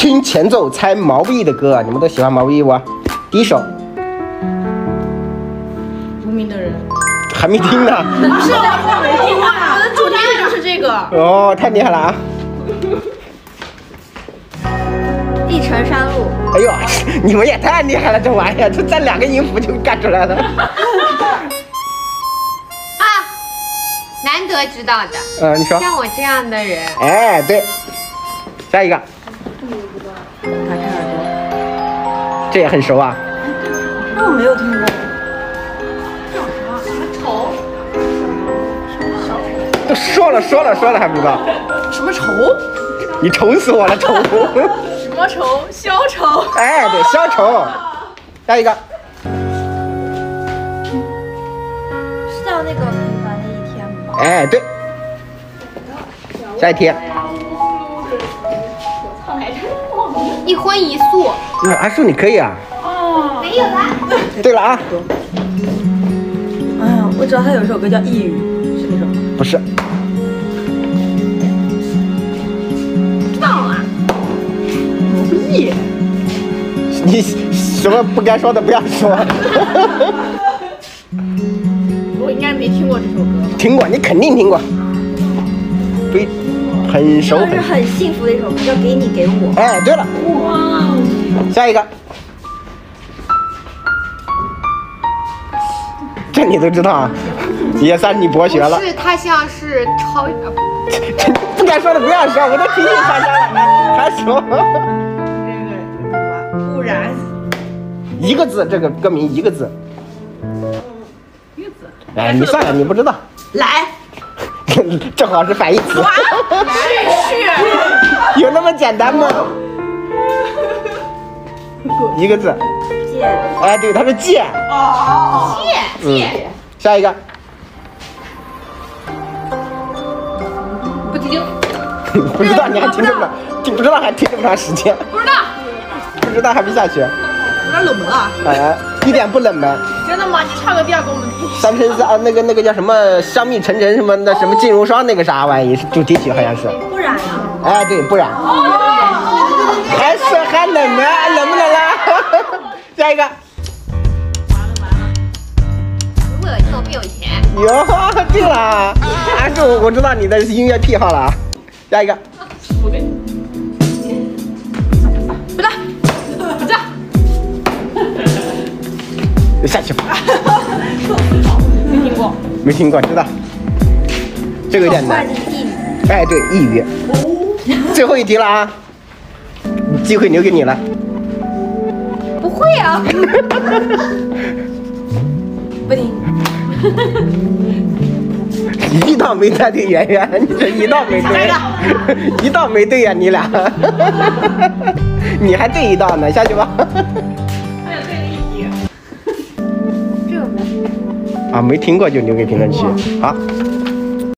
听前奏猜毛不易的歌，你们都喜欢毛不易不？第一首。 无名的人。 还没听呢。 不是，我没听啊。我的主题曲就是这个。 哦，太厉害了啊！ 一程山路。 哎呦，你们也太厉害了，这玩意儿，这占2个音符就干出来了。 啊，难得知道的。 你说。 像我这样的人。 哎，对。下一个。 打开耳朵。 这也很熟啊。 那我没有听过。 都说了还不知道。 什么愁？ 你愁死我了，愁。 什么愁？消愁。 哎，对，消愁。下一个。 是叫那个平凡的一天吗？ 哎，对。下一题。 一荤一素。 阿树你可以啊。 哦，没有啦。 对了啊。 哎呀，我知道他有一首歌叫《抑郁》，是那首吗？ 不是。 知道啊。 毛不易。 你什么不该说的不要说。 我应该没听过这首歌吧？ 听过，你肯定听过。很熟。 这是很幸福的一首歌，叫《给你给我》。 哎，对了。哇。下一个。这你都知道啊？也算是你博学了。 不是，他像是超越。 不该说的不要说，我都提醒大家了，还说。 这个不然。 一个字，这个歌名一个字。 一个字。 哎，你算了，你不知道。 来。 正好是反义词。 是。 有那么简单吗？一个字。 剑。 哎，对，它是剑。 哦。剑。 下一个。 不听。 不知道你还听这么，不知道还听这么长时间。 不知道。 不知道还没下去。 有点冷门啊。 哎，一点不冷门。 真的吗？你唱个调给我们听。 3乘4啊，那个叫什么香蜜沉沉什么的，什么金融霜那个啥玩意，是主题曲好像是。 不然啊。 哎，对，不然。还冷门，冷不冷啦？下一个。 如果有钱，我必有钱。 哟，对了，阿树，我知道你的音乐癖好了啊。下一个。 我跟你。不打，不打。 下去吧。 没听过。 没听过，知道。这个有点难。哎，对，抑郁。最后一题了啊，机会留给你了。 不会啊。 不听。 一道没猜对，圆圆，你这一道没对，一道没对呀，你俩。你还对一道呢，下去吧。 还有对了一题。这个没。 啊，没听过就留给评论区。好。